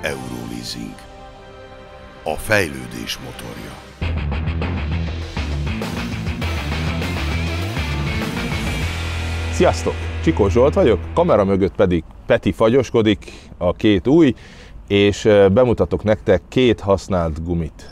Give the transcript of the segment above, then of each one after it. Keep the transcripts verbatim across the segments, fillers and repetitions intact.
Euroleasing. A fejlődés motorja. Sziasztok! Csikós Zsolt vagyok, kamera mögött pedig Peti fagyoskodik, a két új, és bemutatok nektek két használt gumit.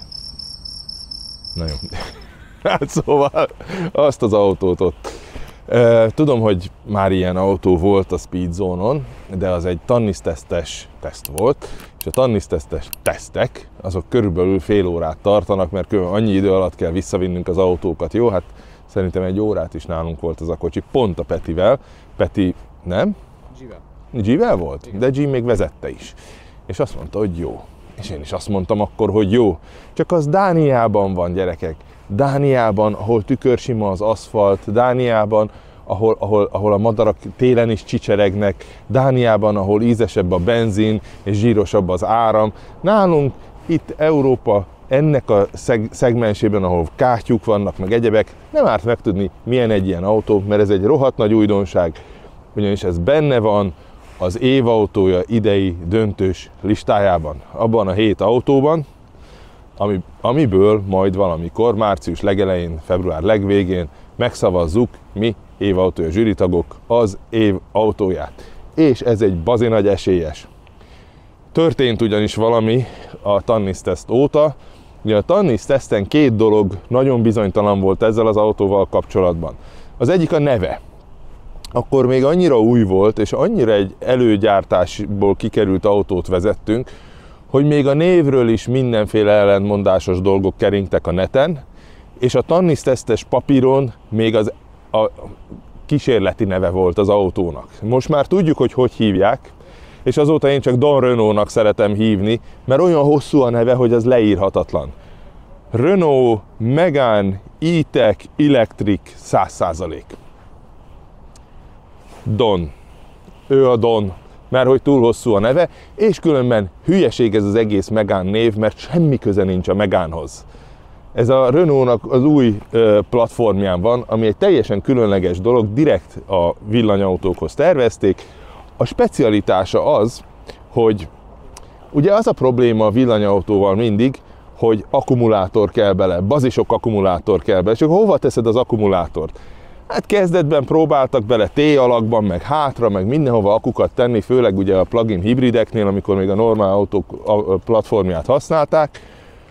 Na jó. Hát szóval azt az autót ott. Tudom, hogy már ilyen autó volt a Speed Zone-on, de az egy tannisztesztes teszt volt, és a tannisztesztes tesztek, azok körülbelül fél órát tartanak, mert annyi idő alatt kell visszavinnünk az autókat. Jó, hát szerintem egy órát is nálunk volt az a kocsi, pont a Petivel. Peti, nem? G-vel. G-vel volt? Igen. De G még vezette is. És azt mondta, hogy jó. És én is azt mondtam akkor, hogy jó. Csak az Dániában van, gyerekek. Dániában, ahol tükörsima az aszfalt, Dániában, ahol, ahol, ahol a madarak télen is csicseregnek, Dániában, ahol ízesebb a benzin és zsírosabb az áram. Nálunk itt Európa ennek a szeg- szegmensében, ahol kátyúk vannak, meg egyebek, nem árt megtudni, milyen egy ilyen autó, mert ez egy rohadt nagy újdonság, ugyanis ez benne van az év autója idei döntős listájában. Abban a hét autóban, ami, amiből majd valamikor, március legelején, február legvégén megszavazzuk mi évautója zsűritagok az év autóját. És ez egy bazi nagy esélyes. Történt ugyanis valami a tanniszteszt óta. Ugye a tanniszteszten két dolog nagyon bizonytalan volt ezzel az autóval kapcsolatban. Az egyik a neve. Akkor még annyira új volt, és annyira egy előgyártásból kikerült autót vezettünk, hogy még a névről is mindenféle ellentmondásos dolgok keringtek a neten, és a tannisztesztes papíron még az a kísérleti neve volt az autónak. Most már tudjuk, hogy hogy hívják, és azóta én csak Don Renault-nak szeretem hívni, mert olyan hosszú a neve, hogy az leírhatatlan. Renault Megane E-Tech Electric száz százalék. Don. Ő a Don, mert hogy túl hosszú a neve, és különben hülyeség ez az egész Megane név, mert semmi köze nincs a Meganehoz. Ez a Renault-nak az új ö, platformján van, ami egy teljesen különleges dolog, direkt a villanyautókhoz tervezték. A specialitása az, hogy ugye az a probléma a villanyautóval mindig, hogy akkumulátor kell bele, bazisok akkumulátor kell bele, és akkor hova teszed az akkumulátort? Hát kezdetben próbáltak bele T-alakban, meg hátra, meg mindenhova akukat tenni, főleg ugye a plug-in hibrideknél, amikor még a normál autók platformját használták.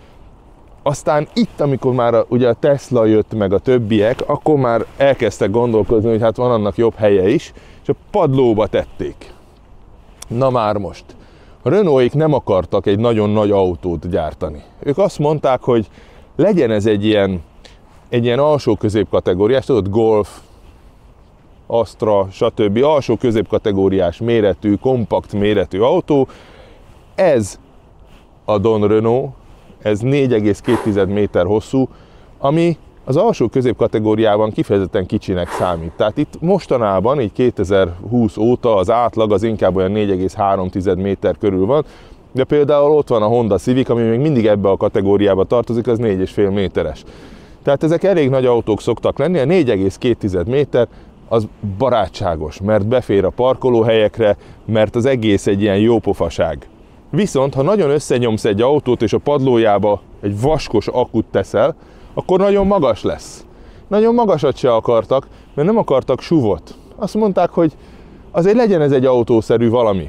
Aztán itt, amikor már a, ugye a Tesla jött, meg a többiek, akkor már elkezdtek gondolkozni, hogy hát van annak jobb helye is, és a padlóba tették. Na már most. A Renaulték nem akartak egy nagyon nagy autót gyártani. Ők azt mondták, hogy legyen ez egy ilyen, egy ilyen alsó középkategóriás, tudod, Golf, Astra, stb. Alsó középkategóriás méretű, kompakt méretű autó. Ez a Don Renault, ez négy egész két méter hosszú, ami az alsó középkategóriában kifejezetten kicsinek számít. Tehát itt mostanában, így kétezer-húsz óta az átlag az inkább olyan négy egész három méter körül van, de például ott van a Honda Civic, ami még mindig ebbe a kategóriába tartozik, az négy egész öt méteres. Tehát ezek elég nagy autók szoktak lenni, a négy egész két méter az barátságos, mert befér a parkolóhelyekre, mert az egész egy ilyen jópofaság. Viszont, ha nagyon összenyomsz egy autót, és a padlójába egy vaskos akut teszel, akkor nagyon magas lesz. Nagyon magasat se akartak, mert nem akartak suvot. Azt mondták, hogy azért legyen ez egy autószerű valami.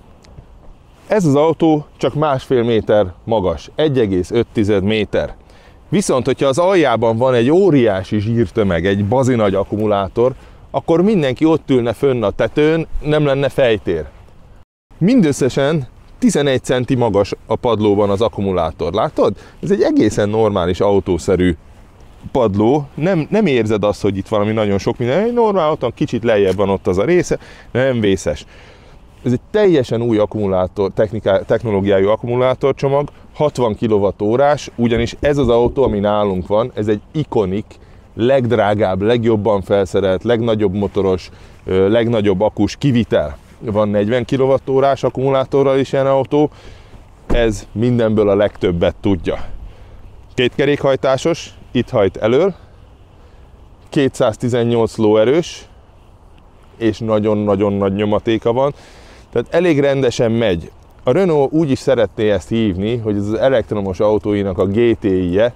Ez az autó csak másfél méter magas, egy egész öt méter. Viszont, hogyha az aljában van egy óriási zsírtömeg, egy bazinagy akkumulátor, akkor mindenki ott ülne fönn a tetőn, nem lenne fejtér. Mindösszesen tizenegy centi magas a padlóban az akkumulátor, látod? Ez egy egészen normális autószerű padló, nem, nem érzed azt, hogy itt valami nagyon sok minden, egy normál autón kicsit lejjebb van ott az a része, de nem vészes. Ez egy teljesen új akkumulátor, technológiájú akkumulátorcsomag, hatvan kilowattórás, ugyanis ez az autó, ami nálunk van, ez egy ikonik, legdrágább, legjobban felszerelt, legnagyobb motoros, legnagyobb akus kivitel. Van negyven kilowattórás akkumulátorral is ilyen autó, ez mindenből a legtöbbet tudja. Kétkerékhajtásos, itt hajt elől, kétszáztizennyolc lóerős, és nagyon-nagyon nagy nyomatéka van, tehát elég rendesen megy. a Renault úgy is szeretné ezt hívni, hogy ez az elektromos autóinak a gé té i-je.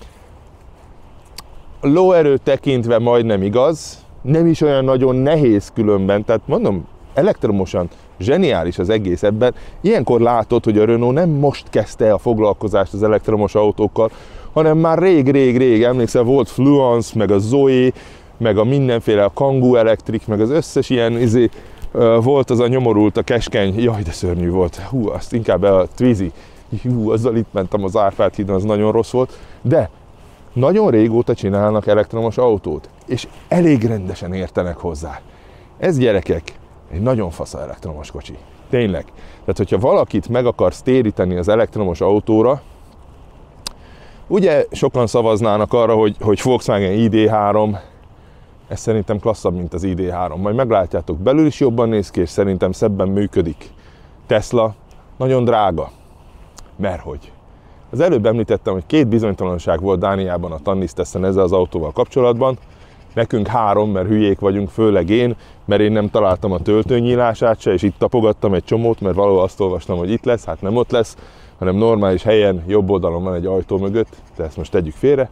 Lóerőt tekintve majdnem igaz, nem is olyan nagyon nehéz különben, tehát mondom, elektromosan zseniális az egész ebben. Ilyenkor látod, hogy a Renault nem most kezdte a foglalkozást az elektromos autókkal, hanem már rég-rég-rég, emlékszel, volt Fluence, meg a Zoe, meg a mindenféle, a Kangoo Electric, meg az összes ilyen, izé, volt az a nyomorult, a keskeny, jaj, de szörnyű volt, hú, azt inkább a Twizy, hú, azzal itt mentem az Árpád hídon, az nagyon rossz volt, de nagyon régóta csinálnak elektromos autót, és elég rendesen értenek hozzá. Ez, gyerekek, egy nagyon fasz elektromos kocsi. Tényleg. Tehát, hogyha valakit meg akarsz téríteni az elektromos autóra, ugye sokan szavaznának arra, hogy, hogy Volkswagen i dé három, ez szerintem klasszabb, mint az i dé három. Majd meglátjátok, belül is jobban néz ki, és szerintem szebben működik. Tesla nagyon drága. Mert hogy? Az előbb említettem, hogy két bizonytalanság volt Dániában a Tannistessen ezzel az autóval kapcsolatban. Nekünk három, mert hülyék vagyunk, főleg én, mert én nem találtam a töltőnyílását se, és itt tapogattam egy csomót, mert valahol azt olvastam, hogy itt lesz, hát nem ott lesz, hanem normális helyen, jobb oldalon van egy ajtó mögött, de ezt most tegyük félre.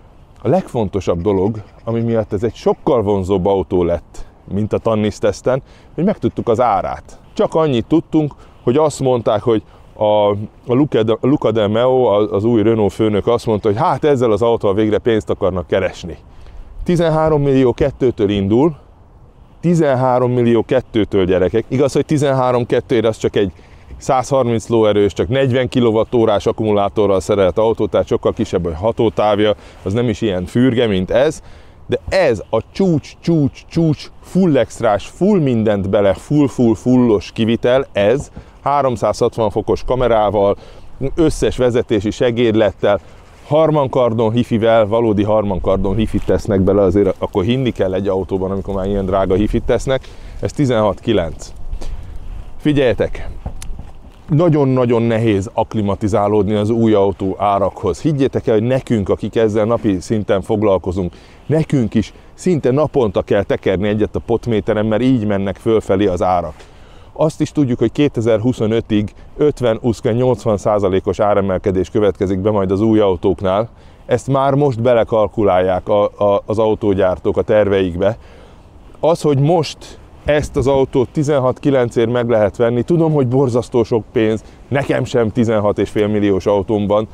A legfontosabb dolog, ami miatt ez egy sokkal vonzóbb autó lett, mint a Tannistessen, hogy megtudtuk az árát. Csak annyit tudtunk, hogy azt mondták, hogy a, a Luca, de, Luca de Meo, az új Renault főnök azt mondta, hogy hát ezzel az autóval végre pénzt akarnak keresni. tizenhárom millió kettőtől indul, tizenhárom millió kettőtől, gyerekek. Igaz, hogy tizenhárom kettőre az csak egy százharminc lóerős, csak negyven kilowattórás akkumulátorral szerelt autó, tehát sokkal kisebb a hatótávja, az nem is ilyen fürge, mint ez, de ez a csúcs, csúcs, csúcs, full extrás, full mindent bele, full, full, fullos kivitel, ez háromszázhatvan fokos kamerával, összes vezetési segédlettel, harmankardon hifivel, valódi harmankardon hifit tesznek bele, azért akkor hinni kell egy autóban, amikor már ilyen drága hifit tesznek, ez tizenhat kilenc. Figyeljetek! Nagyon-nagyon nehéz akklimatizálódni az új autó árakhoz. Higgyétek el, hogy nekünk, akik ezzel napi szinten foglalkozunk, nekünk is szinte naponta kell tekerni egyet a potméteren, mert így mennek fölfelé az árak. Azt is tudjuk, hogy kétezer-huszonötig ötven-nyolcvan százalékos áremelkedés következik be majd az új autóknál. Ezt már most belekalkulálják a, a, az autógyártók a terveikbe. Az, hogy most ezt az autót tizenhat kilencért meg lehet venni, tudom, hogy borzasztó sok pénz, nekem sem tizenhat egész öt milliós autómban,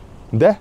de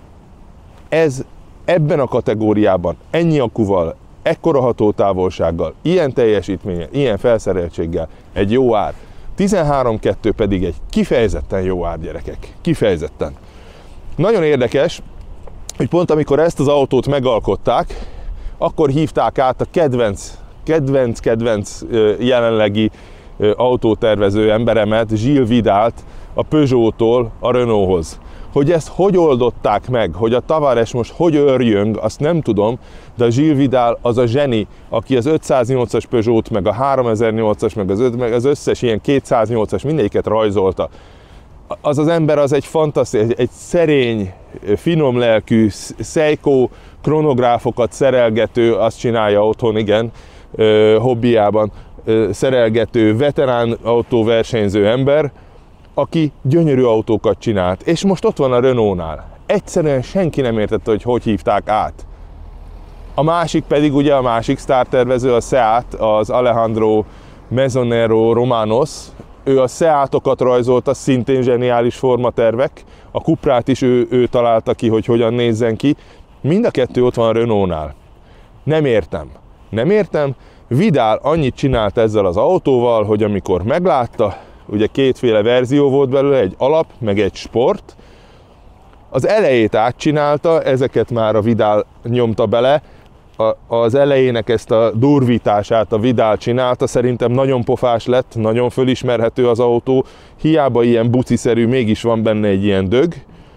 ez ebben a kategóriában, ennyi akkuval, ekkora hatótávolsággal, ilyen teljesítménnyel, ilyen felszereltséggel egy jó ár. tizenhárom kettő pedig egy kifejezetten jó ár, gyerekek. Kifejezetten. Nagyon érdekes, hogy pont amikor ezt az autót megalkották, akkor hívták át a kedvenc, kedvenc, kedvenc jelenlegi autótervező emberemet, Gilles Vidált a Peugeot-tól a Renaulthoz. Hogy ezt hogy oldották meg, hogy a Tavares most hogy örjöng, azt nem tudom, de a Gilles Vidal az a zseni, aki az ötszáznyolcas Peugeot, meg a háromezer-nyolcas, meg az, öt, meg az összes ilyen kétszáznyolcas, mindegyiket rajzolta. Az az ember az egy fantasztikus, egy, egy szerény, finom lelkű, Seiko kronográfokat szerelgető, azt csinálja otthon, igen, hobbiában, szerelgető, veterán autóversenyző ember, aki gyönyörű autókat csinált, és most ott van a Renault-nál. Egyszerűen senki nem értette, hogy hogy hívták át. A másik pedig ugye a másik sztártervező, a Seat, az Alejandro Mesonero Romanos. Ő a Seatokat rajzolta, szintén zseniális formatervek. A Cuprát is ő, ő találta ki, hogy hogyan nézzen ki. Mind a kettő ott van a Renault-nál. Nem értem. Nem értem. Vidal annyit csinált ezzel az autóval, hogy amikor meglátta, ugye kétféle verzió volt belőle, egy alap, meg egy sport. Az elejét átcsinálta, ezeket már a Vidal nyomta bele, a, az elejének ezt a durvítását a Vidal csinálta, szerintem nagyon pofás lett, nagyon fölismerhető az autó, hiába ilyen buciszerű, mégis van benne egy ilyen dög.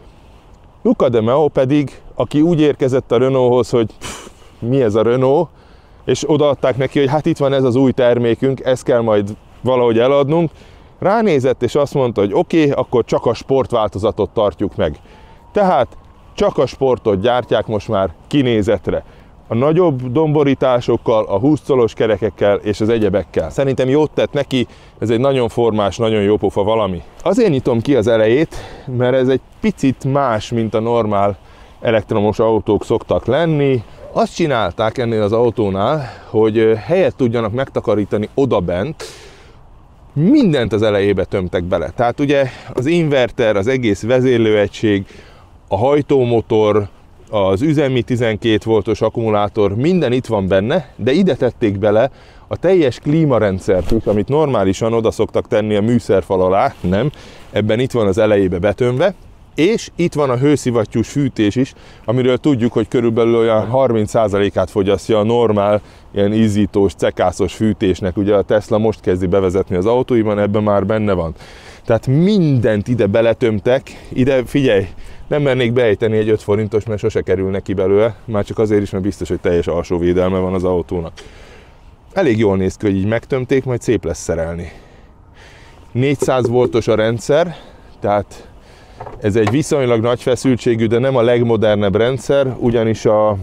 Luca de Meo pedig, aki úgy érkezett a Renaulthoz, hogy pff, mi ez a Renault, és odaadták neki, hogy hát itt van ez az új termékünk, ezt kell majd valahogy eladnunk, ránézett és azt mondta, hogy oké, okay, akkor csak a sportváltozatot tartjuk meg. Tehát csak a sportot gyártják most már kinézetre. a nagyobb domborításokkal, a húsz colos kerekekkel és az egyebekkel. Szerintem jót tett neki, ez egy nagyon formás, nagyon jópofa valami. Azért nyitom ki az elejét, mert ez egy picit más, mint a normál elektromos autók szoktak lenni. Azt csinálták ennél az autónál, hogy helyet tudjanak megtakarítani odabent, mindent az elejébe tömtek bele. Tehát ugye az inverter, az egész vezérlőegység, a hajtómotor, az üzemi tizenkét voltos akkumulátor, minden itt van benne, de ide tették bele a teljes klímarendszert is, amit normálisan oda szoktak tenni a műszerfal alá, nem, ebben itt van az elejébe betömve, és itt van a hőszivattyús fűtés is, amiről tudjuk, hogy körülbelül olyan harminc százalékát fogyasztja a normál, ilyen izzítós, cekászos fűtésnek. Ugye a Tesla most kezdi bevezetni az autóiban, ebben már benne van. Tehát mindent ide beletömtek, ide figyelj, nem mernék beejteni egy öt forintos, mert sose kerül neki belőle, már csak azért is, mert biztos, hogy teljes alsó védelme van az autónak. Elég jól néz ki, hogy így megtömték, majd szép lesz szerelni. négyszáz voltos a rendszer, tehát ez egy viszonylag nagy feszültségű, de nem a legmodernebb rendszer, ugyanis a,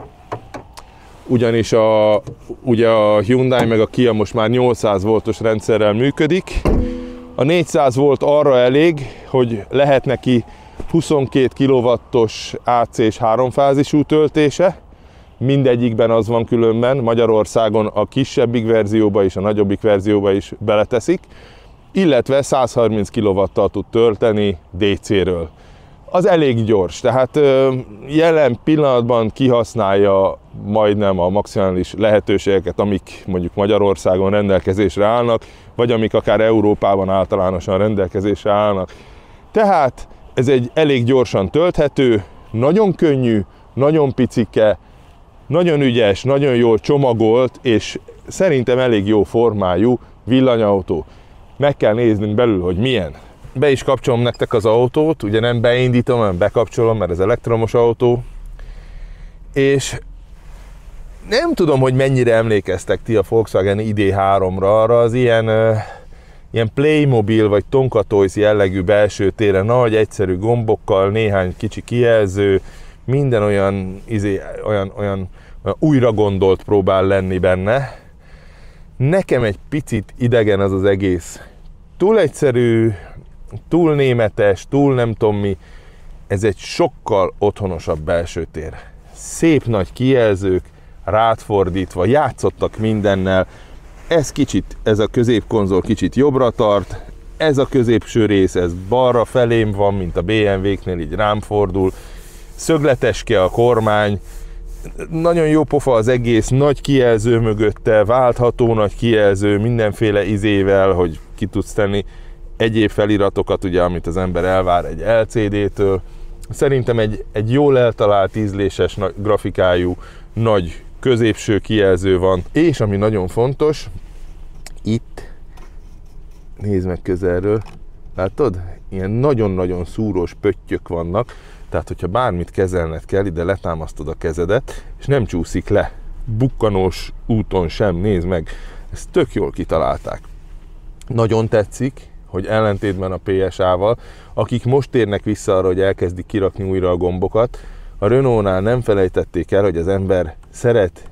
ugyanis a, ugye a Hyundai meg a Kia most már nyolcszáz voltos rendszerrel működik. A négyszáz volt arra elég, hogy lehet neki huszonkét kilowattos á cés háromfázisú töltése, mindegyikben az van különben, Magyarországon a kisebbik verzióba és a nagyobbik verzióba is beleteszik, illetve száz harminc kilowattal tud tölteni dé céről. Az elég gyors, tehát jelen pillanatban kihasználja majdnem a maximális lehetőségeket, amik mondjuk Magyarországon rendelkezésre állnak, vagy amik akár Európában általánosan rendelkezésre állnak. Tehát ez egy elég gyorsan tölthető, nagyon könnyű, nagyon picike, nagyon ügyes, nagyon jól csomagolt, és szerintem elég jó formájú villanyautó. Meg kell néznünk belül, hogy milyen. Be is kapcsolom nektek az autót, ugye nem beindítom, hanem bekapcsolom, mert ez elektromos autó. És nem tudom, hogy mennyire emlékeztek ti a Volkswagen i dé háromra, arra az ilyen, uh, ilyen Playmobil vagy Tonka Toys jellegű belső tére, nagy, egyszerű gombokkal, néhány kicsi kijelző, minden olyan, izé, olyan, olyan, olyan újra gondolt próbál lenni benne. Nekem egy picit idegen az az egész. Túl egyszerű, túl németes, túl nem tudom mi. Ez egy sokkal otthonosabb belső tér. Szép nagy kijelzők, rátfordítva, játszottak mindennel. Ez kicsit, ez a középkonzol kicsit jobbra tart, ez a középső rész, ez balra felém van, mint a bé em vé-knél, így rám fordul. Szögleteske a kormány, nagyon jó pofa az egész, nagy kijelző mögötte, váltható nagy kijelző, mindenféle izével, hogy ki tudsz tenni egyéb feliratokat, ugye, amit az ember elvár egy el cé dé-től. Szerintem egy, egy jól eltalált, ízléses grafikájú, nagy középső kijelző van, és ami nagyon fontos, itt, nézd meg közelről, látod? Ilyen nagyon-nagyon szúrós pöttyök vannak, tehát hogyha bármit kezelned kell, ide letámasztod a kezedet, és nem csúszik le. Bukkanós úton sem, nézd meg, ezt tök jól kitalálták. Nagyon tetszik, hogy ellentétben a pé es á-val, akik most térnek vissza arra, hogy elkezdik kirakni újra a gombokat, a Renault-nál nem felejtették el, hogy az ember szeret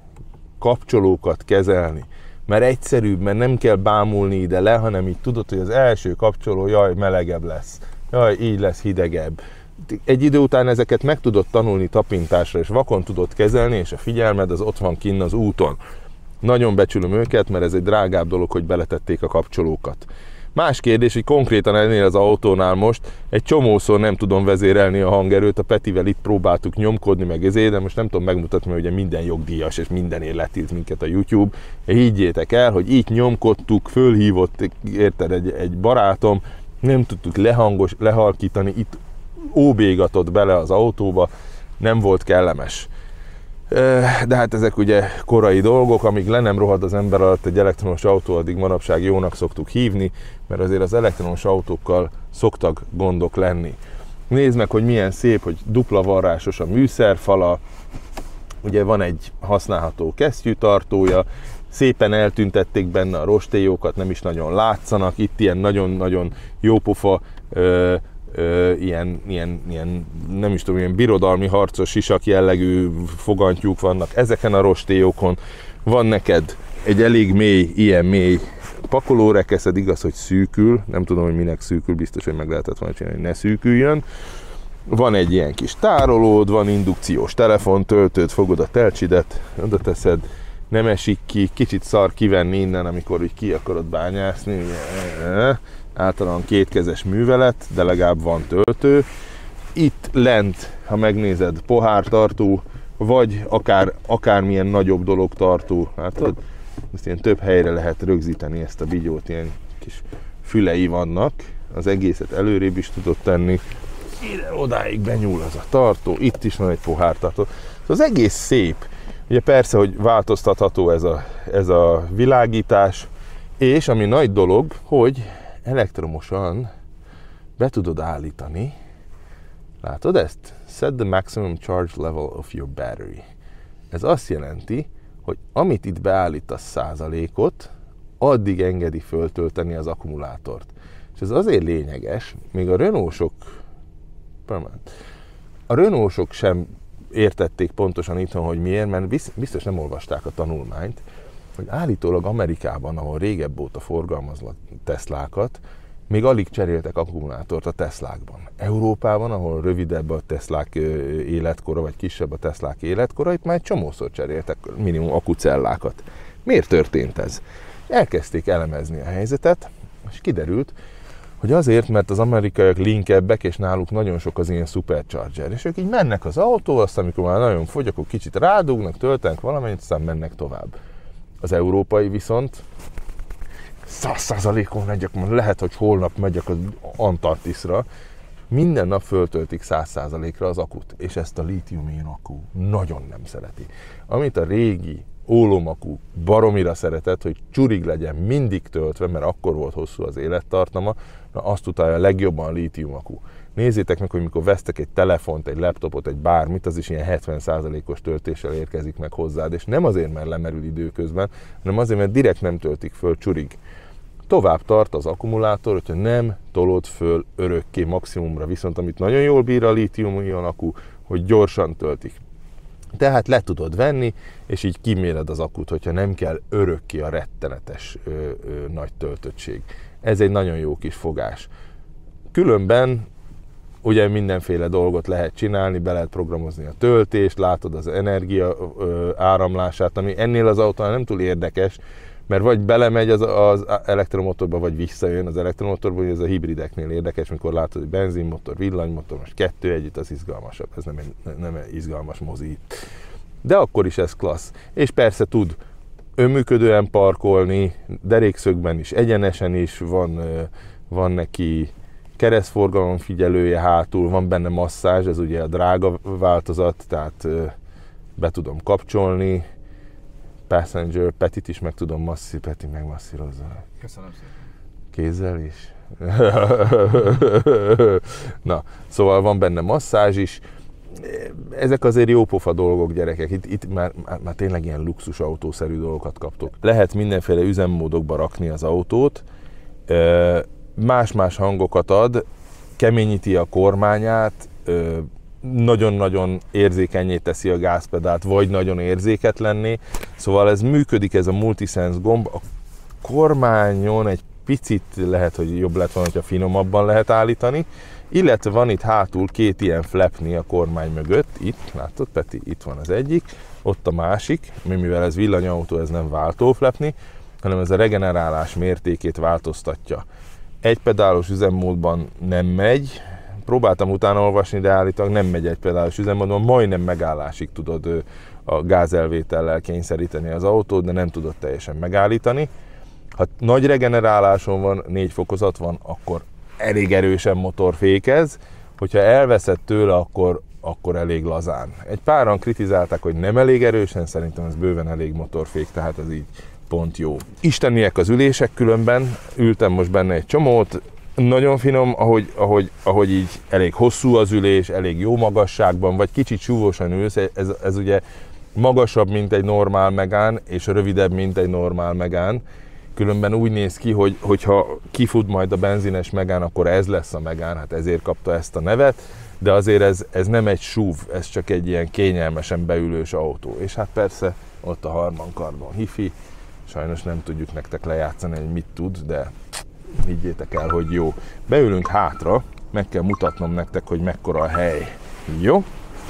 kapcsolókat kezelni, mert egyszerűbb, mert nem kell bámulni ide le, hanem így tudod, hogy az első kapcsoló, jaj, melegebb lesz, jaj, így lesz hidegebb. Egy idő után ezeket meg tudod tanulni tapintásra, és vakon tudod kezelni, és a figyelmed az ott van kinn az úton. Nagyon becsülöm őket, mert ez egy drágább dolog, hogy beletették a kapcsolókat. Más kérdés, hogy konkrétan ennél az autónál most egy csomószor nem tudom vezérelni a hangerőt, a Petivel itt próbáltuk nyomkodni meg ezért, de most nem tudom megmutatni, mert ugye minden jogdíjas és mindenért letilt minket a YouTube. Higgyétek el, hogy itt nyomkodtuk, fölhívott érted egy, egy barátom, nem tudtuk lehangos, lehalkítani, itt óbégatott bele az autóba, nem volt kellemes. De hát ezek ugye korai dolgok, amíg le nem rohad az ember alatt egy elektromos autó, addig manapság jónak szoktuk hívni, mert azért az elektromos autókkal szoktak gondok lenni. Nézd meg, hogy milyen szép, hogy dupla varrásos a műszerfala, ugye van egy használható kesztyűtartója, szépen eltüntették benne a rostélyókat, nem is nagyon látszanak, itt ilyen nagyon-nagyon jópofa ö, ilyen, ilyen, ilyen, nem is tudom, ilyen birodalmi harcos sisak jellegű fogantyúk vannak ezeken a rostélyokon. Van neked egy elég mély, ilyen mély pakolórekeszed, igaz, hogy szűkül, nem tudom, hogy minek szűkül, biztos, hogy meg lehetett volna csinálni, hogy ne szűküljön. Van egy ilyen kis tárolód, van indukciós telefontöltőd, fogod a telcsidet, oda teszed, nem esik ki, kicsit szar kivenni innen, amikor úgy ki akarod bányászni, ugye, általán kétkezes művelet, de legalább van töltő. Itt lent, ha megnézed, pohártartó, vagy akár, akármilyen nagyobb dolog tartó, látod? Ezt ilyen több helyre lehet rögzíteni ezt a bigyót, ilyen kis fülei vannak, az egészet előrébb is tudod tenni, ide odáig benyúl az a tartó, itt is van egy pohártartó. Az egész szép. Ugye persze, hogy változtatható ez a, ez a világítás, és ami nagy dolog, hogy elektromosan be tudod állítani, látod ezt? Set the maximum charge level of your battery. Ez azt jelenti, hogy amit itt beállítasz százalékot, addig engedi föltölteni az akkumulátort. És ez azért lényeges, még a Renault-sok, a Renault-sok sem értették pontosan itthon, hogy miért, mert biztos nem olvasták a tanulmányt, hogy állítólag Amerikában, ahol régebb óta forgalmaznak Teslákat, még alig cseréltek akkumulátort a Teslákban. Európában, ahol rövidebb a Teslák életkora, vagy kisebb a Teslák életkora, itt már egy csomószor cseréltek minimum akkucellákat. Miért történt ez? Elkezdték elemezni a helyzetet, és kiderült, hogy azért, mert az amerikaiak linkebbek, és náluk nagyon sok az ilyen supercharger, és ők így mennek az autó, aztán amikor már nagyon fogy, akkor kicsit rádugnak, töltenek valamennyit, aztán mennek tovább. Az európai viszont száz százalékon megyek, lehet, hogy holnap megyek az Antarktiszra, minden nap föltöltik száz százalékra az akut, és ezt a lítium-ion akku nagyon nem szereti. Amit a régi ólomakú baromira szeretett, hogy csurig legyen mindig töltve, mert akkor volt hosszú az élettartama, na azt utálja a legjobban a lítium akku. Nézzétek meg, hogy mikor vesztek egy telefont, egy laptopot, egy bármit, az is ilyen hetven százalékos töltéssel érkezik meg hozzád, és nem azért, mert lemerül időközben, hanem azért, mert direkt nem töltik föl csurig. Tovább tart az akkumulátor, hogyha nem tolod föl örökké maximumra, viszont amit nagyon jól bír a lítium-ion akku, hogy gyorsan töltik. Tehát le tudod venni, és így kiméred az akut, hogyha nem kell örökké a rettenetes ö, ö, nagy töltöttség. Ez egy nagyon jó kis fogás. Különben ugye mindenféle dolgot lehet csinálni, be lehet programozni a töltést, látod az energia ö, áramlását, ami ennél az autónál nem túl érdekes, mert vagy belemegy az, az elektromotorba, vagy visszajön az elektromotorba, hogy ez a hibrideknél érdekes, mikor látod, hogy benzinmotor, villanymotor, most kettő együtt, az izgalmasabb, ez nem egy, nem egy izgalmas mozi. De akkor is ez klassz. És persze tud önműködően parkolni, derékszögben is, egyenesen is, van, van neki keresztforgalom figyelője hátul, van benne masszázs, ez ugye a drága változat, tehát be tudom kapcsolni, passenger, Petit is meg tudom masszí, Peti megmasszírozza. Köszönöm szépen. Kézzel is? Na, szóval van benne masszázs is. Ezek azért jópofa dolgok, gyerekek. Itt, itt már, már, már tényleg ilyen luxus autószerű dolgokat kaptok. Lehet mindenféle üzemmódokba rakni az autót, más-más hangokat ad, keményíti a kormányát, nagyon-nagyon érzékenyé teszi a gázpedált, vagy nagyon érzéketlenné. Szóval ez működik, ez a multisense gomb. A kormányon egy picit lehet, hogy jobb lett volna, hogyha finomabban lehet állítani. Illetve van itt hátul két ilyen flapni a kormány mögött. Itt, látod Peti? Itt van az egyik, ott a másik, mivel ez villanyautó, ez nem váltó flapni, hanem ez a regenerálás mértékét változtatja. Egypedálos üzemmódban nem megy, próbáltam utána olvasni, de állítólag nem megy egypedálos üzemmódban, majdnem megállásig tudod a gázelvétellel kényszeríteni az autót, de nem tudod teljesen megállítani. Ha nagy regeneráláson van, négy fokozat van, akkor elég erősen motorfékez, hogyha elveszed tőle, akkor, akkor elég lazán. Egy páran kritizálták, hogy nem elég erősen, szerintem ez bőven elég motorfék, tehát ez így pont jó. Isteniek az ülések, különben ültem most benne egy csomót, nagyon finom, ahogy, ahogy, ahogy így elég hosszú az ülés, elég jó magasságban, vagy kicsit súvósan ülsz, ez, ez ugye magasabb, mint egy normál Megane, és rövidebb, mint egy normál Megane. Különben úgy néz ki, hogy hogyha kifut majd a benzines Megane, akkor ez lesz a Megane, hát ezért kapta ezt a nevet, de azért ez, ez nem egy es u vé, ez csak egy ilyen kényelmesen beülős autó. És hát persze ott a harmankarbon hifi, sajnos nem tudjuk nektek lejátszani, hogy mit tud, de higgyétek el, hogy jó. Beülünk hátra, meg kell mutatnom nektek, hogy mekkora a hely. Jó?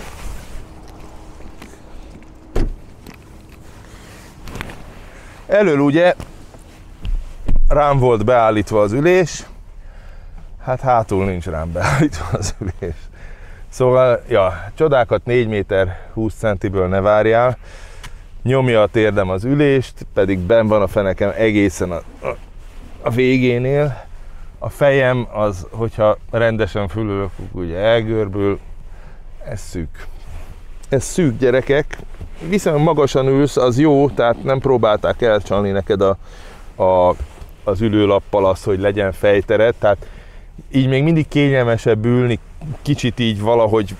Elől ugye rám volt beállítva az ülés, hát hátul nincs rám beállítva az ülés. Szóval, ja, csodákat négy méter húsz centiből ne várjál, nyomja a térdem az ülést, pedig benn van a fenekem egészen a, a, a végénél. A fejem az, hogyha rendesen fülülök, ugye elgörbül, ez szűk. Ez szűk, gyerekek, viszont magasan ülsz, az jó, tehát nem próbálták elcsalni neked a, a, az ülőlappal az, hogy legyen fejtered, tehát így még mindig kényelmesebb ülni, kicsit így valahogy,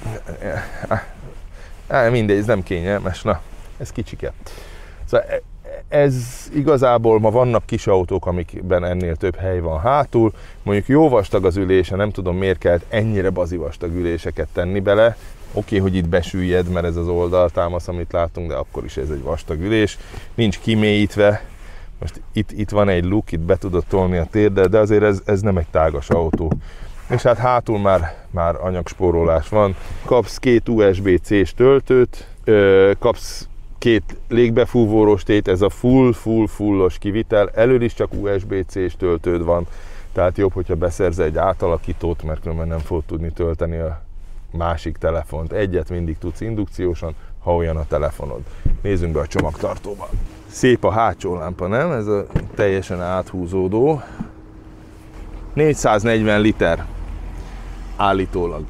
á, mindegy, ez nem kényelmes, na, ez kicsike. Szóval ez igazából ma vannak kis autók, amikben ennél több hely van hátul, mondjuk jó vastag az ülése, nem tudom miért kellett ennyire bazivastag üléseket tenni bele. Oké, okay, hogy itt besüllyed, mert ez az oldaltámasz, amit látunk, de akkor is ez egy vastag ülés, nincs kimélyítve. Most itt, itt van egy luk, itt be tudod tolni a térdet, de azért ez, ez nem egy tágas autó. És hát hátul már, már anyagspórolás van. Kapsz két u es bé cés töltőt, kapsz két légbefúvós tét, ez a full, full, fullos kivitel. Elől is csak u es bé cés töltőd van, tehát jobb, hogyha beszerzel egy átalakítót, mert különben nem fogod tudni tölteni a másik telefont. Egyet mindig tudsz indukciósan, ha olyan a telefonod. Nézzünk be a csomagtartóba. Szép a hátsó lámpa, nem? Ez a teljesen áthúzódó. négyszáznegyven liter állítólag.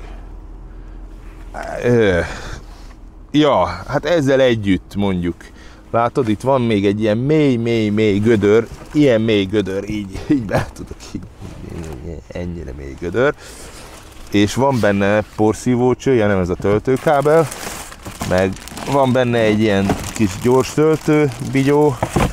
Ja, hát ezzel együtt mondjuk. Látod, itt van még egy ilyen mély, mély, mély gödör. Ilyen mély gödör, így, így be tudok, így, így, ennyire mély gödör. És van benne porszívócső, ja, nem ez a töltőkábel, meg van benne egy ilyen kis gyors töltő, bigyó.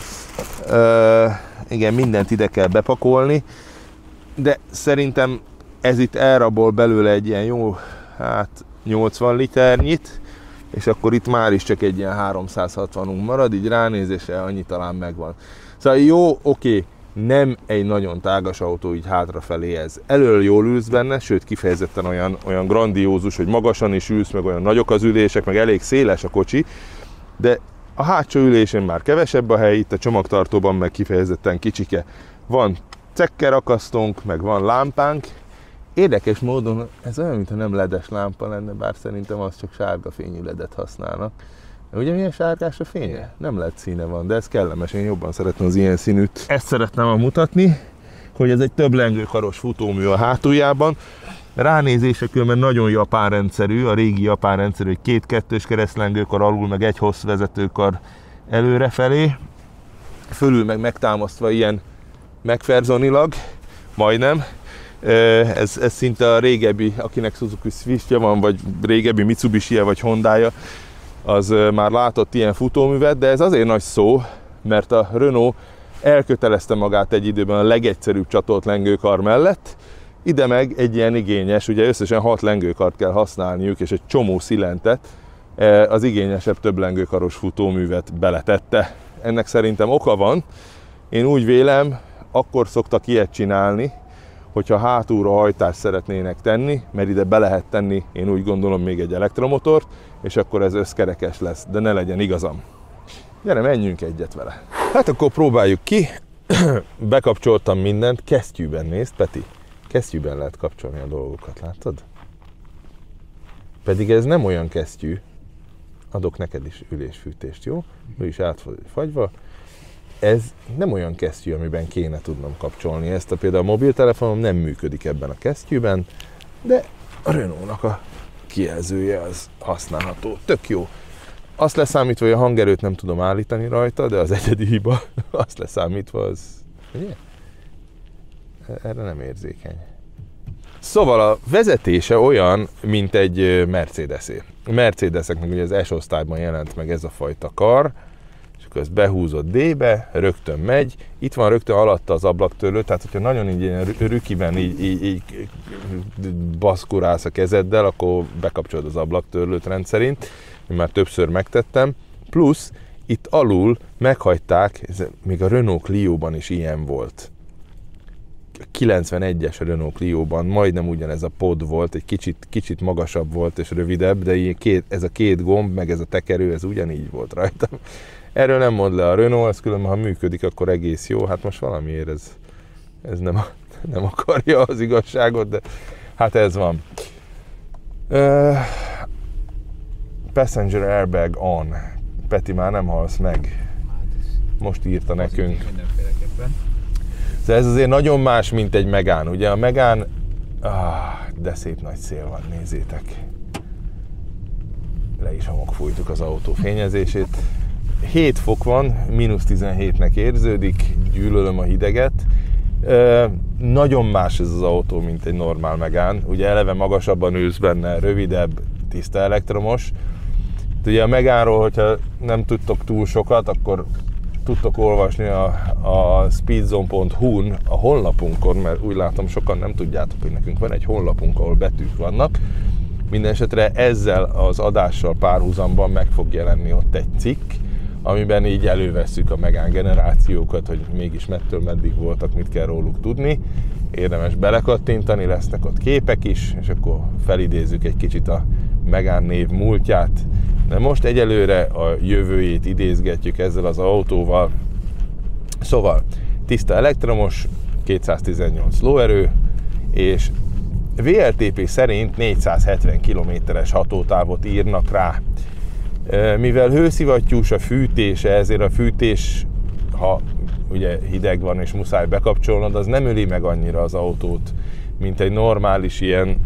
Ö, igen, mindent ide kell bepakolni, de szerintem ez itt elrabol belőle egy ilyen jó, hát nyolcvan liternyit, és akkor itt már is csak egy ilyen háromszázhatvanunk marad, így ránézésre annyi talán megvan. Szóval jó, oké, nem egy nagyon tágas autó így hátrafelé ez. Elől jól ülsz benne, sőt kifejezetten olyan, olyan grandiózus, hogy magasan is ülsz, meg olyan nagyok az ülések, meg elég széles a kocsi, de a hátsó ülésén már kevesebb a hely, itt a csomagtartóban meg kifejezetten kicsike. Van cekkerakasztónk, meg van lámpánk. Érdekes módon ez olyan, mintha nem ledes lámpa lenne, bár szerintem az csak sárga fényű ledet használnak. Ugye milyen sárgás a fénye? Nem led színe van, de ez kellemes, én jobban szeretem az ilyen színűt. Ezt szeretném mutatni, hogy ez egy több lengőkaros futómű a hátuljában. Ránézésre különben nagyon japán rendszerű, a régi japán rendszerű, hogy két kettős keresztlengőkar alul, meg egy hossz vezetőkar előrefelé. Fölül meg megtámasztva ilyen megferzonilag, majdnem. Ez, ez szinte a régebbi, akinek Suzuki Swiftja van, vagy régebbi Mitsubishi-je, vagy Hondája, az már látott ilyen futóművet, de ez azért nagy szó, mert a Renault elkötelezte magát egy időben a legegyszerűbb csatolt lengőkar mellett, ide meg egy ilyen igényes, ugye összesen hat lengőkart kell használniuk, és egy csomó szilentet, az igényesebb több lengőkaros futóművet beletette. Ennek szerintem oka van, én úgy vélem, akkor szoktak ilyet csinálni, hogyha hátulra hajtást szeretnének tenni, mert ide be lehet tenni, én úgy gondolom, még egy elektromotort, és akkor ez összkerekes lesz, de ne legyen igazam. Gyere, menjünk egyet vele. Hát akkor próbáljuk ki. Bekapcsoltam mindent, kesztyűben nézd, Peti. Kesztyűben lehet kapcsolni a dolgokat, látod? Pedig ez nem olyan kesztyű. Adok neked is ülésfűtést, jó? Ő is át fagyva. Ez nem olyan kesztyű, amiben kéne tudnom kapcsolni. Ezt a például a mobiltelefonom nem működik ebben a kesztyűben, de a Renault-nak a kijelzője az használható. Tök jó. Azt leszámítva, hogy a hangerőt nem tudom állítani rajta, de az egyedi hiba, azt leszámítva az... Ugye? Erre nem érzékeny. Szóval a vezetése olyan, mint egy Mercedes-é. A Mercedeseknek ugye az S-osztályban jelent meg ez a fajta kar, és akkor ezt behúzott D-be, rögtön megy, itt van rögtön alatta az ablaktörlő, tehát hogyha nagyon így ilyen rükiben így, így, így baszkurálsz a kezeddel, akkor bekapcsolod az ablaktörlőt rendszerint, én már többször megtettem, plusz itt alul meghagyták, ez, még a Renault Clio-ban is ilyen volt. A kilencvenegyes Renault Clio-ban majdnem ugyanez a pod volt, egy kicsit, kicsit magasabb volt és rövidebb, de ilyen két, ez a két gomb, meg ez a tekerő, ez ugyanígy volt rajta. Erről nem mond le a Renault, ez különben, ha működik, akkor egész jó. Hát most valamiért ez, ez nem, nem akarja az igazságot, de hát ez van. Uh, passenger airbag on. Peti, már nem halsz meg. Most írta nekünk. De ez azért nagyon más, mint egy Megane. Ugye a Megane, ah, de szép nagy szél van, nézzétek. Le is homokfújtuk az autó fényezését. hét fok van, mínusz tizenhétnek érződik, gyűlölöm a hideget. E, nagyon más ez az autó, mint egy normál Megane. Ugye eleve magasabban ülsz benne, rövidebb, tiszta elektromos. Ugye a Megane-ról, hogyha nem tudtok túl sokat, akkor tudtok olvasni a, a speedzone pont hu-n, a honlapunkon, mert úgy látom, sokan nem tudjátok, hogy nekünk van egy honlapunk, ahol betűk vannak. Mindenesetre ezzel az adással párhuzamban meg fog jelenni ott egy cikk, amiben így elővesszük a Megane generációkat, hogy mégis mettől meddig voltak, mit kell róluk tudni. Érdemes belekattintani, lesznek ott képek is, és akkor felidézzük egy kicsit a Megane név múltját. De most egyelőre a jövőjét idézgetjük ezzel az autóval. Szóval tiszta elektromos, kétszáztizennyolc lóerő, és vé el té pé szerint négyszázhetven kilométeres hatótávot írnak rá. Mivel hőszivattyús a fűtése, ezért a fűtés, ha ugye hideg van és muszáj bekapcsolnod, az nem öli meg annyira az autót, mint egy normális ilyen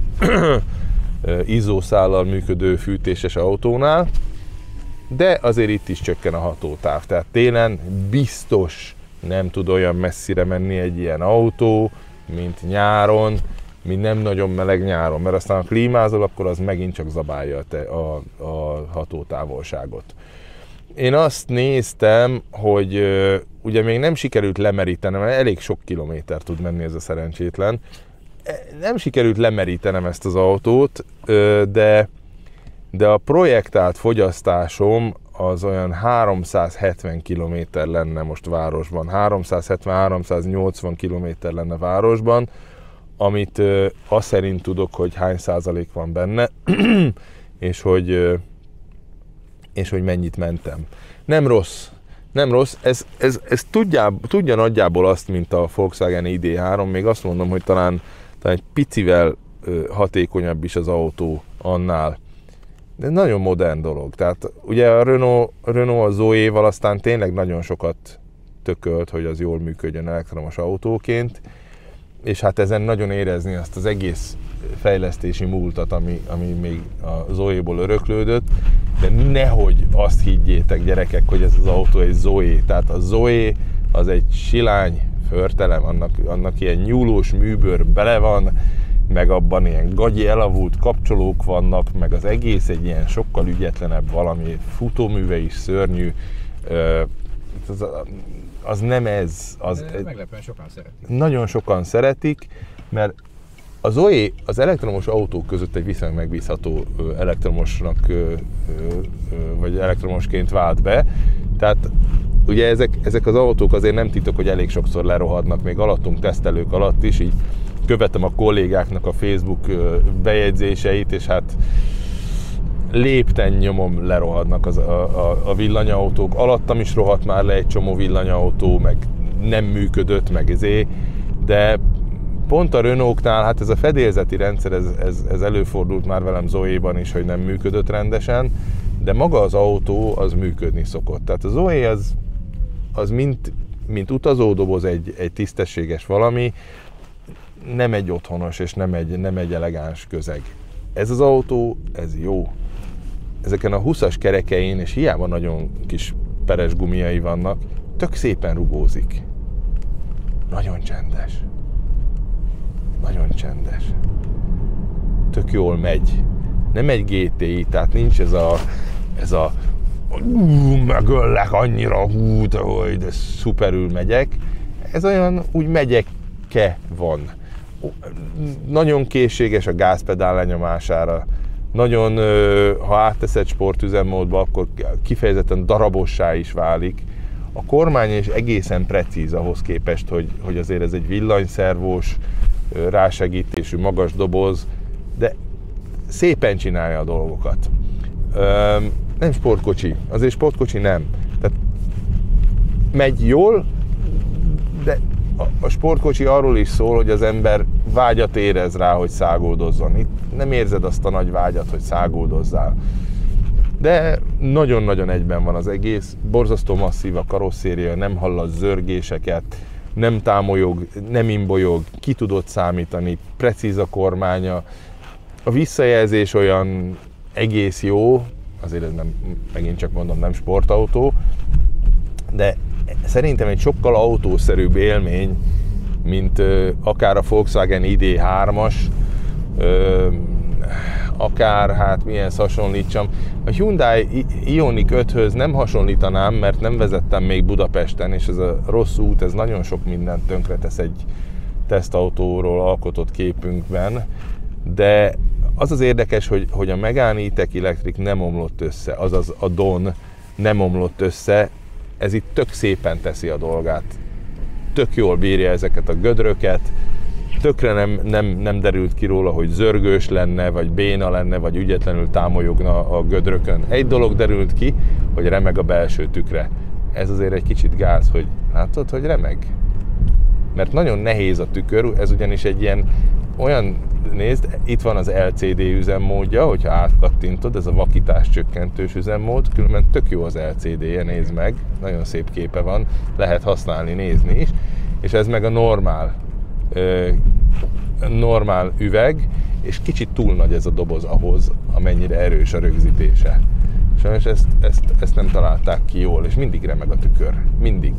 izzószállal működő fűtéses autónál, de azért itt is csökken a hatótáv. Tehát télen biztos nem tud olyan messzire menni egy ilyen autó, mint nyáron, mint nem nagyon meleg nyáron, mert aztán a klímázol, akkor az megint csak zabálja a, a, a hatótávolságot. Én azt néztem, hogy uh, ugye még nem sikerült lemerítenem, mert elég sok kilométer tud menni ez a szerencsétlen. Nem sikerült lemerítenem ezt az autót, uh, de, de a projektált fogyasztásom az olyan háromszázhetven kilométer lenne most városban. háromszázhetven-háromszáznyolcvan kilométer lenne városban, amit uh, azt szerint tudok, hogy hány százalék van benne, és hogy uh, és hogy mennyit mentem. Nem rossz, nem rossz, ez, ez, ez tudja, tudja nagyjából azt, mint a Volkswagen i dé három, még azt mondom, hogy talán, talán egy picivel ö, hatékonyabb is az autó annál. De nagyon modern dolog. Tehát ugye a Renault, Renault a Zoe-val aztán tényleg nagyon sokat tökölt, hogy az jól működjön elektromos autóként, és hát ezen nagyon érezni azt az egész fejlesztési múltat, ami, ami még a Zoe-ból öröklődött, de nehogy azt higgyétek, gyerekek, hogy ez az autó egy Zoe. Tehát a Zoe az egy silány förtelem, annak, annak ilyen nyúlós műbőr bele van, meg abban ilyen gagyi elavult kapcsolók vannak, meg az egész egy ilyen sokkal ügyetlenebb valami, futóműve is szörnyű. Az, az nem ez. Az, meglepően sokan szeretik. Nagyon sokan szeretik, mert a Zoe az elektromos autók között egy viszonylag megbízható elektromosnak, vagy elektromosként vált be. Tehát ugye ezek, ezek az autók azért nem titok, hogy elég sokszor lerohadnak, még alattunk tesztelők alatt is, így követem a kollégáknak a Facebook bejegyzéseit, és hát lépten nyomom lerohadnak az, a, a, a villanyautók. Alattam is rohadt már le egy csomó villanyautó, meg nem működött, meg ezé, de pont a Renault-nál, hát ez a fedélzeti rendszer, ez, ez, ez előfordult már velem Zoe-ban is, hogy nem működött rendesen, de maga az autó az működni szokott. Tehát a Zoe az, az mint, mint utazódoboz egy, egy tisztességes valami, nem egy otthonos és nem egy, nem egy elegáns közeg. Ez az autó, ez jó. Ezeken a húszas kerekein, és hiába nagyon kis peres gumiai vannak, tök szépen rugózik. Nagyon csendes. Nagyon csendes. Tök jól megy. Nem egy gé té i, tehát nincs ez a, ez a ú, megöllek annyira, hú, de, hogy de szuperül megyek. Ez olyan, úgy megyek-e van. Nagyon készséges a gázpedál lenyomására. Nagyon, ha átteszed sportüzemmódba, akkor kifejezetten darabossá is válik. A kormány is egészen precíz ahhoz képest, hogy, hogy azért ez egy villanyszervós, rásegítésű, magas doboz, de szépen csinálja a dolgokat. Nem sportkocsi, azért sportkocsi nem. Tehát megy jól, de a sportkocsi arról is szól, hogy az ember vágyat érez rá, hogy száguldozzon. Itt nem érzed azt a nagy vágyat, hogy száguldozzál. De nagyon-nagyon egyben van az egész, borzasztó masszív a karosszéria, nem hallasz zörgéseket, nem támolyog, nem imbolyog, ki tudod számítani, precíz a kormánya. A visszajelzés olyan egész jó, azért ez nem, megint csak mondom, nem sportautó, de szerintem egy sokkal autószerűbb élmény, mint ö, akár a Volkswagen I D hármas, ö, akár, hát mihez hasonlítsam. A Hyundai Ioniq öthöz nem hasonlítanám, mert nem vezettem még Budapesten, és ez a rossz út, ez nagyon sok mindent tönkretesz egy tesztautóról alkotott képünkben, de az az érdekes, hogy, hogy a Megane E-Tech Electric nem omlott össze, azaz a Dawn nem omlott össze, ez itt tök szépen teszi a dolgát. Tök jól bírja ezeket a gödröket, tökre nem, nem, nem derült ki róla, hogy zörgős lenne, vagy béna lenne, vagy ügyetlenül támolyogna a gödrökön. Egy dolog derült ki, hogy remeg a belső tükre. Ez azért egy kicsit gáz, hogy látod, hogy remeg? Mert nagyon nehéz a tükör, ez ugyanis egy ilyen olyan, nézd, itt van az L C D üzemmódja, hogyha átkattintod, ez a vakítás csökkentős üzemmód, különben tök jó az L C D-je, nézd meg, nagyon szép képe van, lehet használni, nézni is, és ez meg a normál, ö, normál üveg, és kicsit túl nagy ez a doboz ahhoz, amennyire erős a rögzítése. Sajnos ezt, ezt, ezt nem találták ki jól, és mindig remeg a tükör, mindig.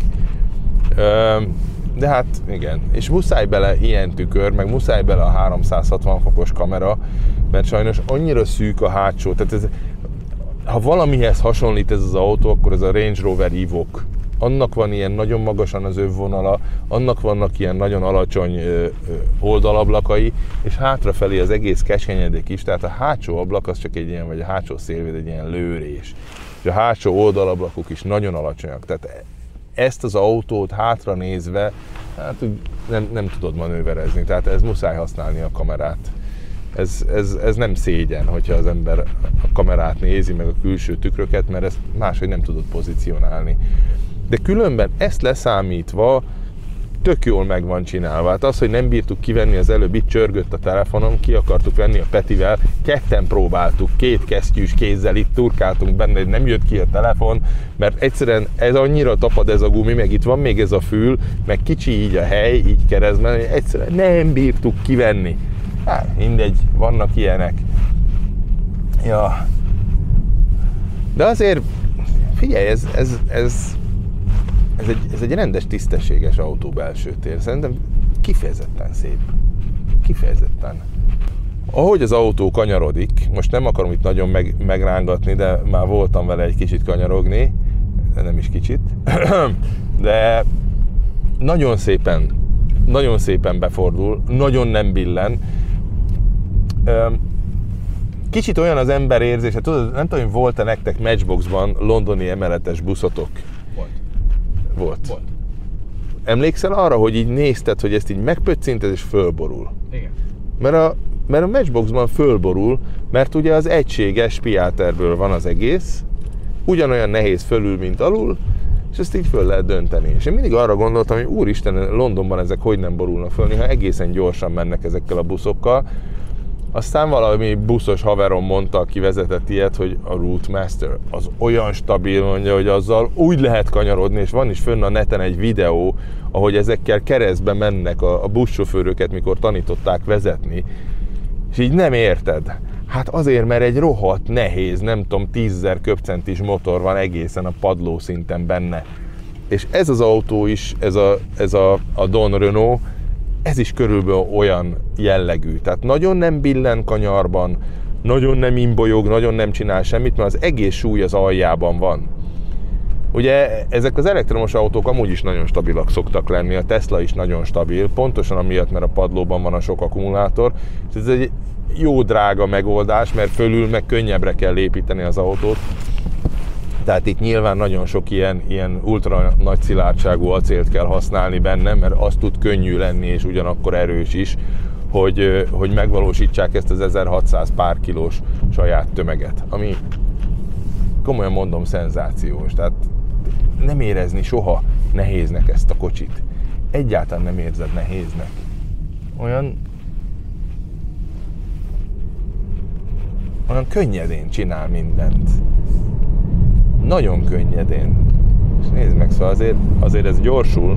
Ö, De hát igen, és muszáj bele ilyen tükör, meg muszáj bele a háromszázhatvan fokos kamera, mert sajnos annyira szűk a hátsó, tehát ez, ha valamihez hasonlít ez az autó, akkor ez a Range Rover Evoque. Annak van ilyen nagyon magasan az övvonala, annak vannak ilyen nagyon alacsony ö, ö, oldalablakai, és hátrafelé az egész keskenyedik is, tehát a hátsó ablak az csak egy ilyen, vagy a hátsó szélvéd egy ilyen lőrés. És a hátsó oldalablakok is nagyon alacsonyak, tehát ezt az autót hátra nézve, hát úgy nem, nem tudod manőverezni, tehát ez muszáj használni a kamerát. Ez, ez, ez nem szégyen, hogyha az ember a kamerát nézi, meg a külső tükröket, mert ezt máshogy nem tudod pozícionálni. De különben ezt leszámítva tök jól meg van csinálva. Hát az, hogy nem bírtuk kivenni, az előbb itt csörgött a telefonom, ki akartuk venni a Petivel, ketten próbáltuk, két kesztyűs kézzel itt turkáltunk benne, hogy nem jött ki a telefon, mert egyszerűen ez annyira tapad ez a gumi, meg itt van még ez a fül, meg kicsi így a hely, így keresztben, hogy egyszerűen nem bírtuk kivenni. Hát mindegy, vannak ilyenek. Ja. De azért, figyelj, ez, ez, ez Ez egy, ez egy rendes, tisztességes autó belső tér. Szerintem kifejezetten szép. Kifejezetten. Ahogy az autó kanyarodik, most nem akarom itt nagyon meg, megrángatni, de már voltam vele egy kicsit kanyarogni, de nem is kicsit, de nagyon szépen, nagyon szépen befordul, nagyon nem billen. Kicsit olyan az ember érzése, tudod, nem tudom, hogy volt-e nektek Matchboxban londoni emeletes buszotok? Volt. Volt. Volt. Emlékszel arra, hogy így nézted, hogy ezt így megpöccinted és fölborul? Igen. Mert a, mert a Matchboxban fölborul, mert ugye az egységes piáterből van az egész, ugyanolyan nehéz fölül, mint alul, és ezt így föl lehet dönteni. És én mindig arra gondoltam, hogy úristen, Londonban ezek hogy nem borulnak föl, néha egészen gyorsan mennek ezekkel a buszokkal. Aztán valami buszos haverom mondta, aki vezetett ilyet, hogy a Routemaster az olyan stabil, mondja, hogy azzal úgy lehet kanyarodni, és van is fönn a neten egy videó, ahogy ezekkel keresztbe mennek a, a buszsofőröket, mikor tanították vezetni, és így nem érted. Hát azért, mert egy rohadt nehéz, nem tudom, tízezer köbcentis motor van egészen a padló szinten benne. És ez az autó is, ez a, ez a, a Dawn Renault, ez is körülbelül olyan jellegű. Tehát nagyon nem billen kanyarban, nagyon nem imbolyog, nagyon nem csinál semmit, mert az egész súly az aljában van. Ugye ezek az elektromos autók amúgy is nagyon stabilak szoktak lenni, a Tesla is nagyon stabil, pontosan amiatt, mert a padlóban van a sok akkumulátor. Ez egy jó drága megoldás, mert fölül meg könnyebbre kell építeni az autót. Tehát itt nyilván nagyon sok ilyen, ilyen ultra nagy szilárdságú acélt kell használni benne, mert az tud könnyű lenni és ugyanakkor erős is, hogy, hogy megvalósítsák ezt az ezerhatszáz pár kilós saját tömeget, ami komolyan mondom szenzációs. Tehát nem érezni soha nehéznek ezt a kocsit. Egyáltalán nem érzed nehéznek. Olyan olyan könnyedén csinál mindent. Nagyon könnyedén. És nézd meg, szóval azért, azért ez gyorsul.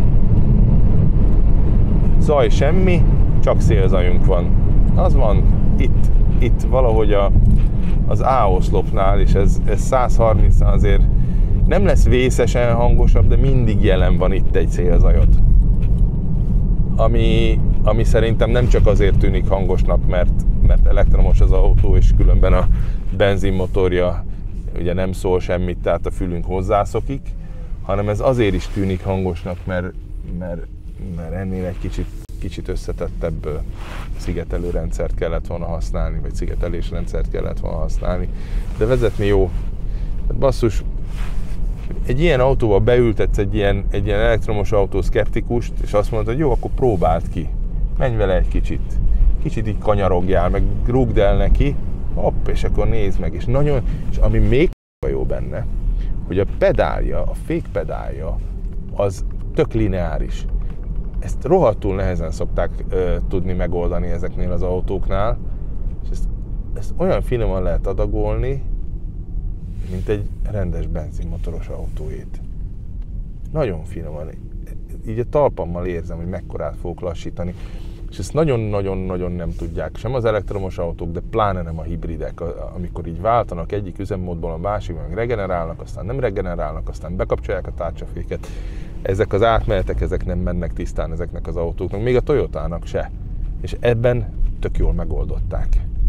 Zaj semmi, csak szélzajunk van. Az van itt, itt valahogy a, az A-oszlopnál, és ez, ez száz harminc azért nem lesz vészesen hangosabb, de mindig jelen van itt egy szélzajod. Ami, ami szerintem nem csak azért tűnik hangosnak, mert, mert elektromos az autó, és különben a benzinmotorja ugye nem szól semmit, tehát a fülünk hozzászokik, hanem ez azért is tűnik hangosnak, mert, mert, mert ennél egy kicsit, kicsit összetettebb szigetelő rendszert kellett volna használni, vagy szigetelés rendszert kellett volna használni. De vezetni jó. Basszus, egy ilyen autóba beültetsz egy ilyen, egy ilyen elektromos autó szkeptikust, és azt mondod, hogy jó, akkor próbáld ki. Menj vele egy kicsit. Kicsit így kanyarogjál, meg rúgd el neki, hopp, és akkor nézd meg. És nagyon, és ami még jó benne, hogy a pedálja, a fékpedálja, az tök lineáris. Ezt rohadtul nehezen szokták ö, tudni megoldani ezeknél az autóknál, és ezt, ezt olyan finoman lehet adagolni, mint egy rendes benzinmotoros autóét. Nagyon finoman. Így a talpammal érzem, hogy mekkorát fogok lassítani. És ezt nagyon-nagyon-nagyon nem tudják sem az elektromos autók, de pláne nem a hibridek, amikor így váltanak egyik üzemmódból a másikban, meg regenerálnak, aztán nem regenerálnak, aztán bekapcsolják a tárcsaféket. Ezek az átmenetek, ezek nem mennek tisztán ezeknek az autóknak, még a Toyotának se. És ebben tök jól megoldották.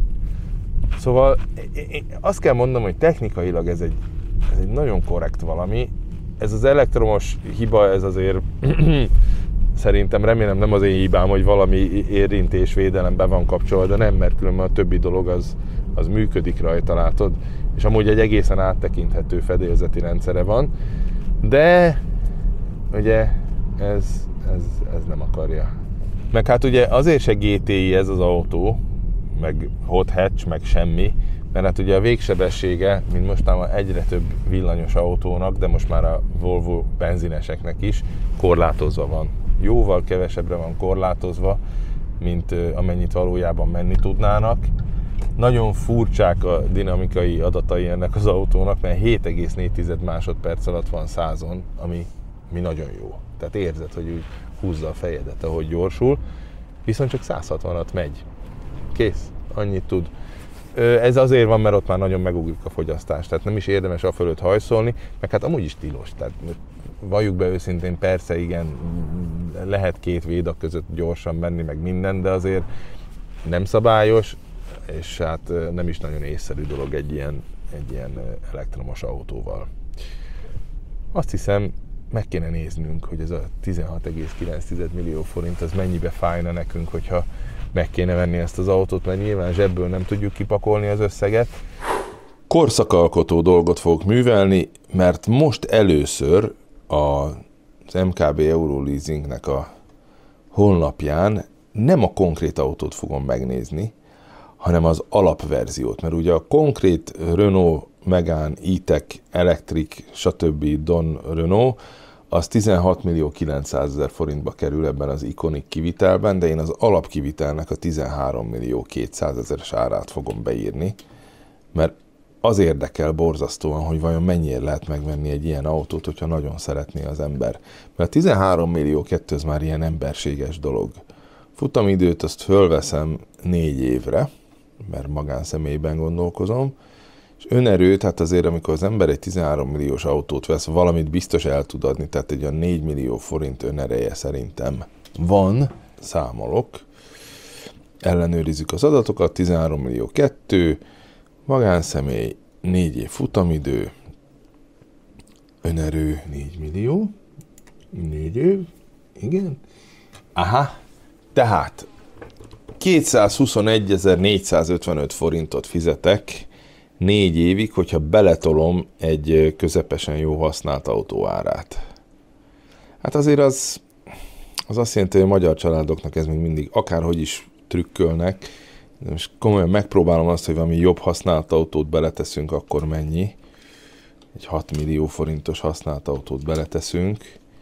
Szóval én azt kell mondanom, hogy technikailag ez egy, ez egy nagyon korrekt valami. Ez az elektromos hiba, ez azért szerintem, remélem nem az én hibám, hogy valami érintésvédelem be van kapcsolva, de nem, mert különben a többi dolog az, az működik rajta, látod? És amúgy egy egészen áttekinthető fedélzeti rendszere van, de ugye ez, ez, ez nem akarja. Meg hát ugye azért se gé té i ez az autó, meg hot hatch, meg semmi, mert hát ugye a végsebessége, mint mostában egyre több villanyos autónak, de most már a Volvo benzineseknek is korlátozva van. Jóval kevesebbre van korlátozva, mint amennyit valójában menni tudnának. Nagyon furcsák a dinamikai adatai ennek az autónak, mert hét egész négy másodperc alatt van százon, ami, ami nagyon jó. Tehát érzed, hogy úgy húzza a fejedet, ahogy gyorsul, viszont csak száz hatvanat megy. Kész, annyit tud. Ez azért van, mert ott már nagyon megugrik a fogyasztás, tehát nem is érdemes a fölött hajszolni, meg hát amúgy is tilos, tehát valljuk be őszintén, persze igen, lehet két védak között gyorsan menni, meg minden, de azért nem szabályos, és hát nem is nagyon észszerű dolog egy ilyen, egy ilyen elektromos autóval. Azt hiszem, meg kéne néznünk, hogy ez a tizenhat egész kilenc millió forint, az mennyibe fájna nekünk, hogyha meg kéne venni ezt az autót, mert nyilván zsebből nem tudjuk kipakolni az összeget. Korszakalkotó dolgot fogok művelni, mert most először az em ká bé Euroleasingnek a honlapján nem a konkrét autót fogom megnézni, hanem az alapverziót, mert ugye a konkrét Renault Megane, E-Tech, Electric, stb. Don Renault, az tizenhat millió kilencszázezer forintba kerül ebben az Iconic kivitelben, de én az alapkivitelnek a tizenhárom millió kétszázezeres árát fogom beírni, mert az érdekel borzasztóan, hogy vajon mennyire lehet megvenni egy ilyen autót, hogyha nagyon szeretné az ember. Mert a tizenhárom millió kettő az már ilyen emberséges dolog. Futamidőt azt fölveszem négy évre, mert magánszemélyben gondolkozom, és önerőt, hát azért amikor az ember egy tizenhárom milliós autót vesz, valamit biztos el tud adni, tehát egy olyan négy millió forint önereje szerintem van, számolok, ellenőrizzük az adatokat, tizenhárom millió kettő, Magánszemély, négy év futamidő, önerő négy millió, négy év, igen. Aha, tehát kétszázhuszonegyezer-négyszázötvenöt forintot fizetek négy évig, hogyha beletolom egy közepesen jó használt autó árát. Hát azért az, az azt jelenti, hogy a magyar családoknak ez még mindig akárhogy is trükkölnek. De most komolyan megpróbálom azt, hogy valami jobb használt autót beleteszünk, akkor mennyi? Egy hat millió forintos használt autót beleteszünk.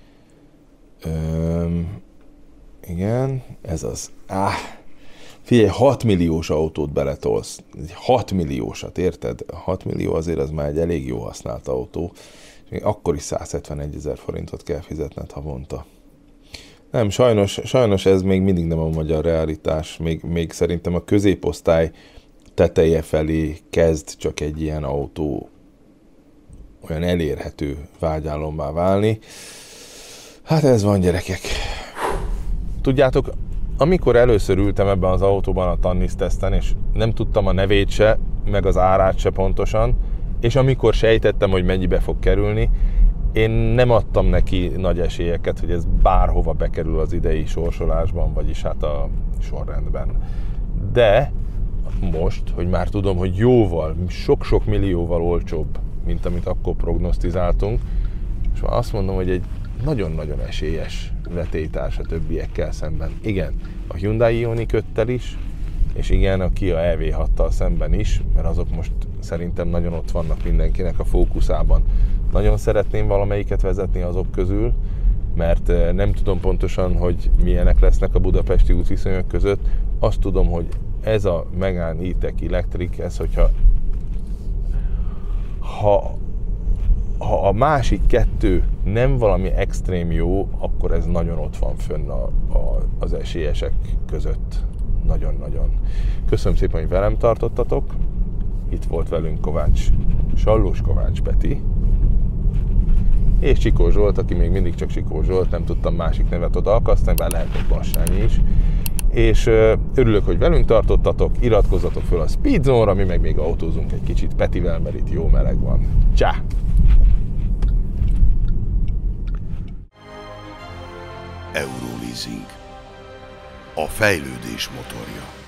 Öm, igen, ez az. Áh, figyelj, hat milliós autót beletolsz. hat milliósat, érted? hat millió azért az már egy elég jó használt autó. És még akkor is százhetvenegyezer forintot kell fizetned havonta. Nem, sajnos, sajnos ez még mindig nem a magyar realitás. Még, még szerintem a középosztály teteje felé kezd csak egy ilyen autó olyan elérhető vágyálommá válni. Hát ez van, gyerekek. Tudjátok, amikor először ültem ebben az autóban a Tannis teszten, és nem tudtam a nevét se, meg az árát se pontosan, és amikor sejtettem, hogy mennyibe fog kerülni, én nem adtam neki nagy esélyeket, hogy ez bárhova bekerül az idei sorsolásban, vagyis hát a sorrendben. De most, hogy már tudom, hogy jóval, sok-sok millióval olcsóbb, mint amit akkor prognosztizáltunk, és már azt mondom, hogy egy nagyon-nagyon esélyes vetélytárs a többiekkel szemben. Igen, a Hyundai Ioniq öttel is, és igen, a Kia E V hattal szemben is, mert azok most szerintem nagyon ott vannak mindenkinek a fókuszában. Nagyon szeretném valamelyiket vezetni azok közül, mert nem tudom pontosan, hogy milyenek lesznek a budapesti útviszonyok között. Azt tudom, hogy ez a Megane E-Tech Electric, ez hogyha ha, ha a másik kettő nem valami extrém jó, akkor ez nagyon ott van fönn a, a, az esélyesek között. Nagyon-nagyon. Köszönöm szépen, hogy velem tartottatok. Itt volt velünk Kovács, Sallós Kovács Peti, és Csikó Zsolt, aki még mindig csak Csikó Zsolt, nem tudtam másik nevet oda akasztani, bár lehet, hogy Bassányi is. És örülök, hogy velünk tartottatok, iratkozzatok föl a Speedzone-ra, mi meg még autózunk egy kicsit Petivel, mert itt jó meleg van. Csá! Euroleasing. A fejlődés motorja.